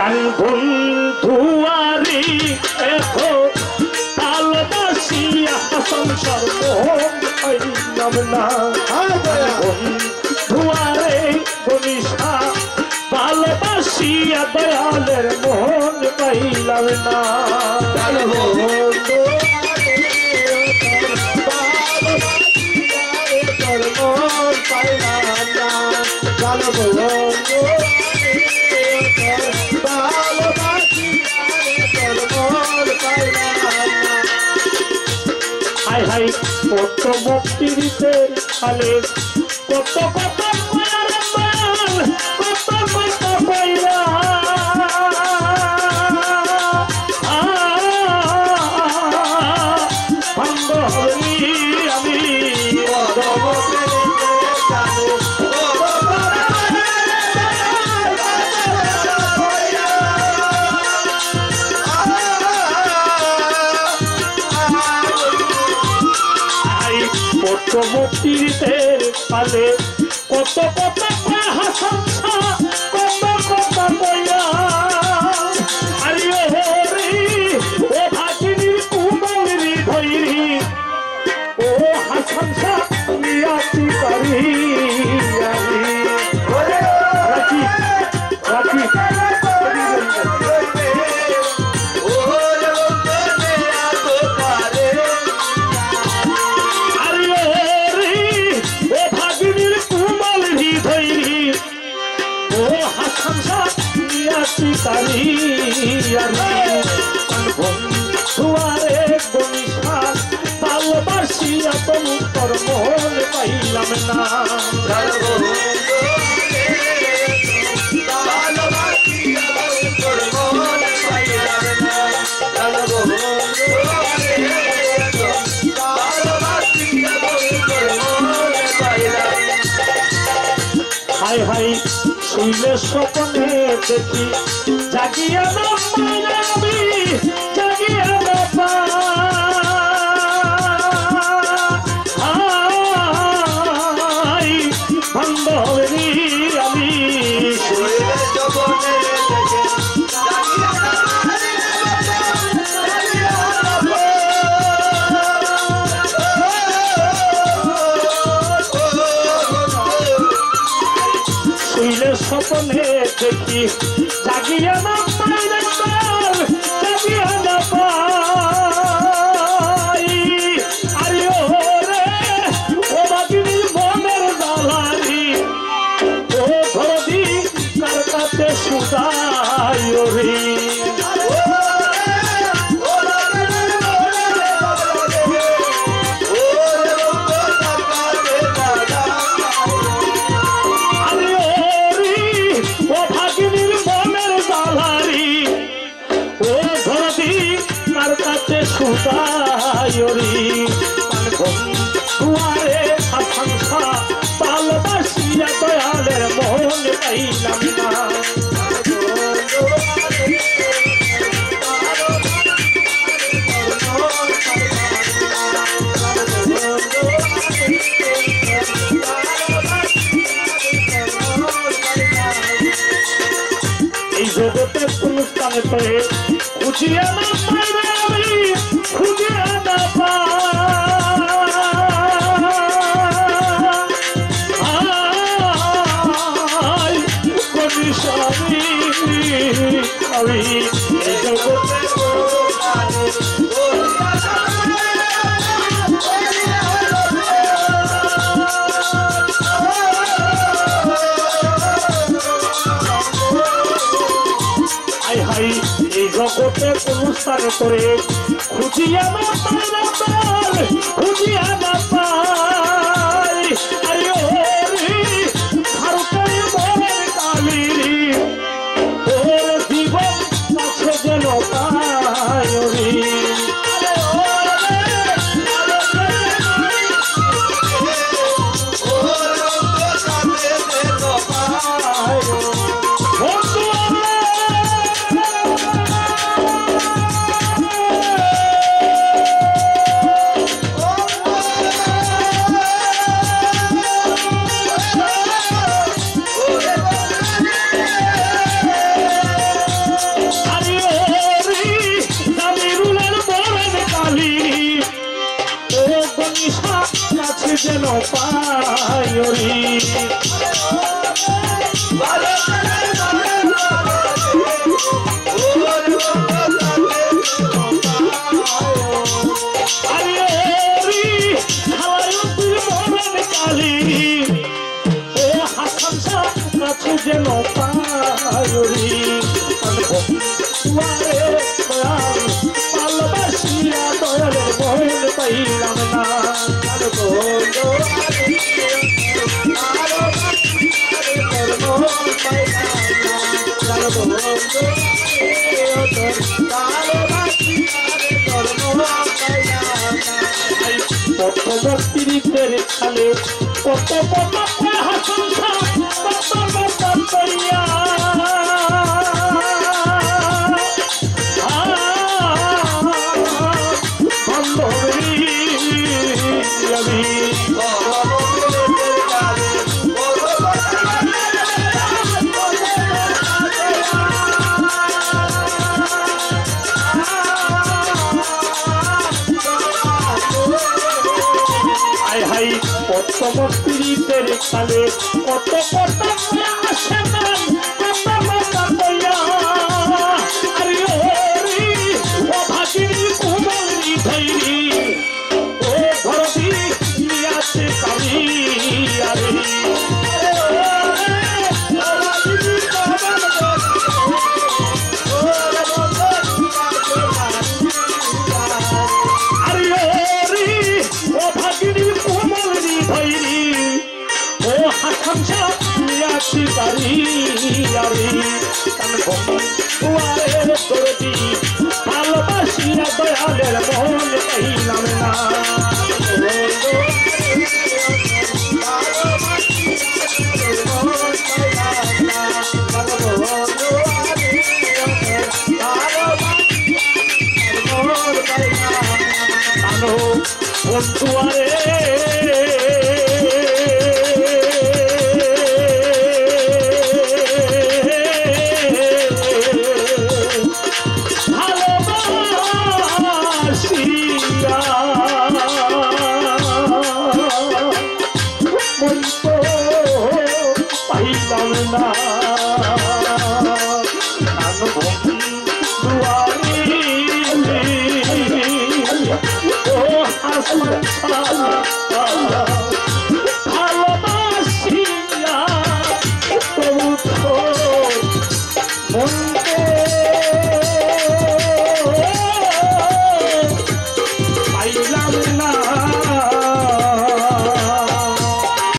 বন্ধুয়ারি এতো ভালোবাসিয়া সংসার মোহন পাইলাম না বন্ধুয়ারে বনিশা ভালোবাসিয়া দয়ালের মোহন পাইলাম না হাই হাই কত মুক্তিতে খালে কত কত কত কত কইরা বান্ধবী আমি মুক্তিতে পালে কত কত হাসা কত কত কইয়া আরে হরি ও ভাগিনী কুমলি ধৈরি ও হাসা নিয়াতি করি আমি রাখি রাখি বন্ধুয়ারে বনিশা ভালোবাসিয়া তুমি তোর মোহন পাইলাম না হাই হাই শুইলে স্বপ্নে দেখি জাগিয়া না পাইলামি জাগিয়া না পাই বান্ধবী আমি শুইলে স্বপ্নে দেখি জাগিয়া না স্বপ্নে দেখি জাগিয়া না পাইলে জাগিয়া না পাই আরে ওরে ও বাগিনী মনের দালারি ও ধরদি কার কাছে সুদাই রে সুতায়রি বন্ধুয়ারে আকাঙ্ক্ষা ভালোবাসিয়া দয়ালের মোহন পাইলাম না এই জগতে কোন স্থানে পেয়ে খুঁজিয়া না পাইবে আমি খুঁজিয়া না পাই কবিশালী আমি এই জগতে এই জগতে কোন স্থানে করে খুঁজিয়া না পাইলাম খুঁজিয়া না পাই আরে ভারতের মনের কালী তোর জীবন কাছে যেন পাই নিশা কাছে যেন পায়রি যেন পায়রি ভালোবাসিয়া দয়ালের মন পাইলাম না কত ভক্তির খালে কত কত হাসংসা কত কত করিয়া কত মস্তির খালে কত কত আসে নাম কত কত কইয়া আরে ওরে ও ভাগিনী কুমলি ধৈরি ও ঘরদি নিয়াছে কামি আরে ভালোবাসিয়া দয়ালের মন পাইলাম না বন্ধুয়ারে পাইলাম না ভালোবাসিয়া তবু মনকে